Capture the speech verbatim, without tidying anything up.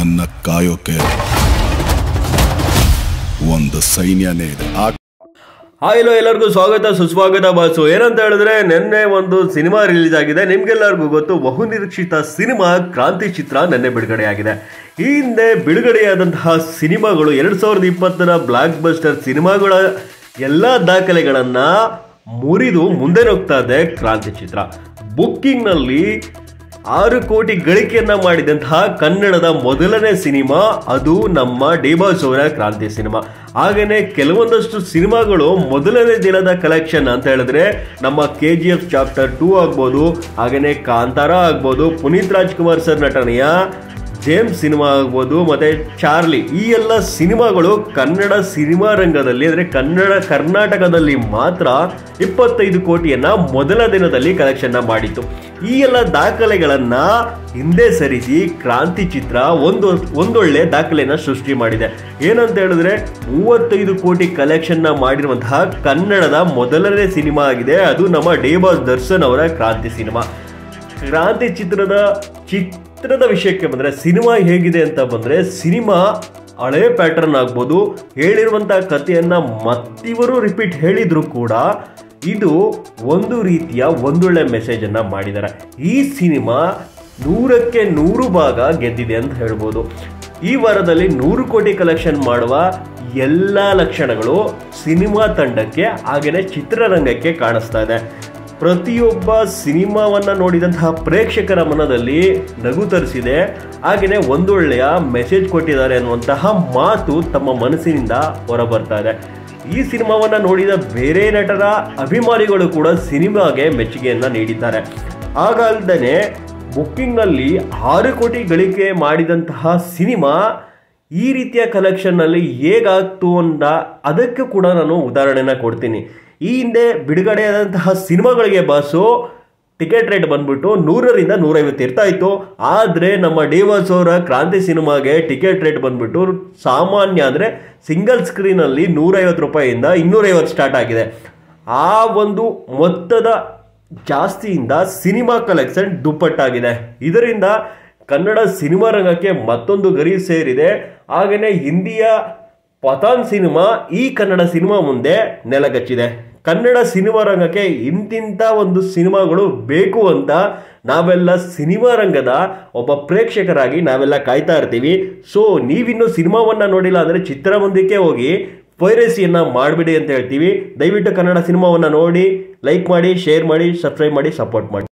ನನ್ನ ಕಾಯೋಕೆ ಒಂದು ಸೈನ್ಯನೇ ಇದೆ. ಹಾಯ್ ಹಲೋ ಎಲ್ಲರಿಗೂ ಸ್ವಾಗತ ಸುಸ್ವಾಗತ ಬಾಸು. ಏನಂತ ಹೇಳಿದ್ರೆ ನಿನ್ನೆ ಒಂದು ಸಿನಿಮಾ ರಿಲೀಸ್ ಆಗಿದೆ. ನಿಮ್ಗೆಲ್ಲರಿಗೂ ಗೊತ್ತು, ಬಹುನಿರೀಕ್ಷಿತ ಸಿನಿಮಾ ಕ್ರಾಂತಿ ಚಿತ್ರ ನಿನ್ನೆ ಬಿಡುಗಡೆಯಾಗಿದೆ. ಈ ಹಿಂದೆ ಬಿಡುಗಡೆಯಾದಂತಹ ಸಿನಿಮಾಗಳು ಎರಡು ಸಾವಿರದ ಇಪ್ಪತ್ತರ ಬ್ಲಾಕ್ ಬಸ್ಟರ್ ಸಿನಿಮಾಗಳ ಎಲ್ಲ ದಾಖಲೆಗಳನ್ನು ಮುರಿದು ಮುಂದೆ ಹೋಗ್ತಾ ಇದೆ ಕ್ರಾಂತಿ ಚಿತ್ರ. ಬುಕ್ಕಿಂಗ್ನಲ್ಲಿ ಆರು ಕೋಟಿ ಗಳಿಕೆಯನ್ನ ಮಾಡಿದಂತಹ ಕನ್ನಡದ ಮೊದಲನೇ ಸಿನಿಮಾ ಅದು ನಮ್ಮ ಡಿ ಬಾಸ್ ಅವರ ಕ್ರಾಂತಿ ಸಿನಿಮಾ. ಹಾಗೆಯೇ ಕೆಲವೊಂದಷ್ಟು ಸಿನಿಮಾಗಳು ಮೊದಲನೇ ದಿನದ ಕಲೆಕ್ಷನ್ ಅಂತ ಹೇಳಿದ್ರೆ ನಮ್ಮ K G F chapter two ಆಗ್ಬೋದು, ಹಾಗೆಯೇ ಕಾಂತಾರ ಆಗ್ಬೋದು, ಪುನೀತ್ ರಾಜ್ಕುಮಾರ್ ಸರ್ ನಟನೆಯ ಜೇಮ್ಸ್ ಸಿನಿಮಾ ಆಗ್ಬೋದು, ಮತ್ತೆ ಚಾರ್ಲಿ, ಈ ಎಲ್ಲ ಸಿನಿಮಾಗಳು ಕನ್ನಡ ಸಿನಿಮಾ ರಂಗದಲ್ಲಿ ಅಂದರೆ ಕನ್ನಡ ಕರ್ನಾಟಕದಲ್ಲಿ ಮಾತ್ರ ಇಪ್ಪತ್ತೈದು ಕೋಟಿಯನ್ನ ಮೊದಲ ದಿನದಲ್ಲಿ ಕಲೆಕ್ಷನ್ ಮಾಡಿತ್ತು. ಈ ಎಲ್ಲ ದಾಖಲೆಗಳನ್ನ ಹಿಂದೆ ಸರಿಸಿ ಕ್ರಾಂತಿ ಚಿತ್ರ ಒಂದು ಒಂದೊಳ್ಳೆ ದಾಖಲೆಯನ್ನ ಸೃಷ್ಟಿ ಮಾಡಿದೆ. ಏನಂತ ಹೇಳಿದ್ರೆ ಮೂವತ್ತೈದು ಕೋಟಿ ಕಲೆಕ್ಷನ್ ಮಾಡಿರುವಂತಹ ಕನ್ನಡದ ಮೊದಲನೇ ಸಿನಿಮಾ ಆಗಿದೆ ಅದು ನಮ್ಮ ಡಿ ಬಾಸ್ ದರ್ಶನ್ ಅವರ ಕ್ರಾಂತಿ ಸಿನಿಮಾ. ಕ್ರಾಂತಿ ಚಿತ್ರದ ಚಿತ್ರದ ವಿಷಯಕ್ಕೆ ಬಂದರೆ ಸಿನಿಮಾ ಹೇಗಿದೆ ಅಂತ ಬಂದರೆ, ಸಿನಿಮಾ ಹಳೆ ಪ್ಯಾಟರ್ನ್ ಆಗ್ಬೋದು, ಹೇಳಿರುವಂತಹ ಕಥೆಯನ್ನು ಮತ್ತಿವರು ರಿಪೀಟ್ ಹೇಳಿದ್ರು ಕೂಡ ಇದು ಒಂದು ರೀತಿಯ ಒಂದೊಳ್ಳೆ ಮೆಸೇಜನ್ನು ಮಾಡಿದ್ದಾರೆ. ಈ ಸಿನಿಮಾ ನೂರಕ್ಕೆ ನೂರು ಭಾಗ ಗೆದ್ದಿದೆ ಅಂತ ಹೇಳ್ಬೋದು. ಈ ವಾರದಲ್ಲಿ ನೂರು ಕೋಟಿ ಕಲೆಕ್ಷನ್ ಮಾಡುವ ಎಲ್ಲ ಲಕ್ಷಣಗಳು ಸಿನಿಮಾ ತಂಡಕ್ಕೆ ಹಾಗೆಯೇ ಚಿತ್ರರಂಗಕ್ಕೆ ಕಾಣಿಸ್ತಾ ಇದೆ. ಪ್ರತಿಯೊಬ್ಬ ಸಿನಿಮಾವನ್ನು ನೋಡಿದಂತಹ ಪ್ರೇಕ್ಷಕರ ಮನದಲ್ಲಿ ನಗು ತರಿಸಿದೆ, ಹಾಗೆಯೇ ಒಂದೊಳ್ಳೆಯ ಮೆಸೇಜ್ ಕೊಟ್ಟಿದ್ದಾರೆ ಅನ್ನುವಂತಹ ಮಾತು ತಮ್ಮ ಮನಸ್ಸಿನಿಂದ ಹೊರಬರ್ತಾ ಇದೆ. ಈ ಸಿನಿಮಾವನ್ನು ನೋಡಿದ ಬೇರೆ ನಟರ ಅಭಿಮಾನಿಗಳು ಕೂಡ ಸಿನಿಮಾಗೆ ಮೆಚ್ಚುಗೆಯನ್ನು ನೀಡಿದ್ದಾರೆ. ಹಾಗಲ್ಲದೆ ಬುಕ್ಕಿಂಗ್ನಲ್ಲಿ ಆರು ಕೋಟಿ ಗಳಿಕೆ ಮಾಡಿದಂತಹ ಸಿನಿಮಾ ಈ ರೀತಿಯ ಕಲೆಕ್ಷನ್ನಲ್ಲಿ ಹೇಗಾಗ್ತು ಅಂತ ಅದಕ್ಕೆ ಕೂಡ ನಾನು ಉದಾಹರಣೆನ ಕೊಡ್ತೀನಿ. ಈ ಹಿಂದೆ ಬಿಡುಗಡೆಯಾದಂತಹ ಸಿನಿಮಾಗಳಿಗೆ ಬಾಸು ಟಿಕೆಟ್ ರೇಟ್ ಬಂದ್ಬಿಟ್ಟು ನೂರರಿಂದ ನೂರೈವತ್ತು ಇರ್ತಾ ಇತ್ತು. ಆದರೆ ನಮ್ಮ ಡಿ ಬಾಸ್ ಅವರ ಕ್ರಾಂತಿ ಸಿನಿಮಾಗೆ ಟಿಕೆಟ್ ರೇಟ್ ಬಂದ್ಬಿಟ್ಟು ಸಾಮಾನ್ಯ ಅಂದರೆ ಸಿಂಗಲ್ ಸ್ಕ್ರೀನಲ್ಲಿ ನೂರೈವತ್ತು ರೂಪಾಯಿಯಿಂದ ಇನ್ನೂರೈವತ್ತು ಸ್ಟಾರ್ಟ್ ಆಗಿದೆ. ಆ ಒಂದು ಮೊತ್ತದ ಜಾಸ್ತಿಯಿಂದ ಸಿನಿಮಾ ಕಲೆಕ್ಷನ್ ದುಪ್ಪಟ್ಟಾಗಿದೆ. ಇದರಿಂದ ಕನ್ನಡ ಸಿನಿಮಾ ರಂಗಕ್ಕೆ ಮತ್ತೊಂದು ಗರಿ ಸೇರಿದೆ. ಹಾಗೆಯೇ ಹಿಂದಿಯ ಪಠಾನ್ ಸಿನಿಮಾ ಈ ಕನ್ನಡ ಸಿನಿಮಾ ಮುಂದೆ ನೆಲಗಚ್ಚಿದೆ. ಕನ್ನಡ ಸಿನಿಮಾ ರಂಗಕ್ಕೆ ಇಂತಿಂಥ ಒಂದು ಸಿನಿಮಾಗಳು ಬೇಕು ಅಂತ ನಾವೆಲ್ಲ ಸಿನಿಮಾ ರಂಗದ ಒಬ್ಬ ಪ್ರೇಕ್ಷಕರಾಗಿ ನಾವೆಲ್ಲ ಕಾಯ್ತಾ ಇರ್ತೀವಿ. ಸೊ ನೀವಿನ್ನೂ ಸಿನಿಮಾವನ್ನು ನೋಡಿಲ್ಲ ಅಂದರೆ ಚಿತ್ರಮಂದಿರಕ್ಕೆ ಹೋಗಿ ಪೈರಸಿಯನ್ನು ಮಾಡಿಬಿಡಿ ಅಂತ ಹೇಳ್ತೀವಿ. ದಯವಿಟ್ಟು ಕನ್ನಡ ಸಿನಿಮಾವನ್ನು ನೋಡಿ, ಲೈಕ್ ಮಾಡಿ, ಶೇರ್ ಮಾಡಿ, ಸಬ್ಸ್ಕ್ರೈಬ್ ಮಾಡಿ, ಸಪೋರ್ಟ್ ಮಾಡಿ.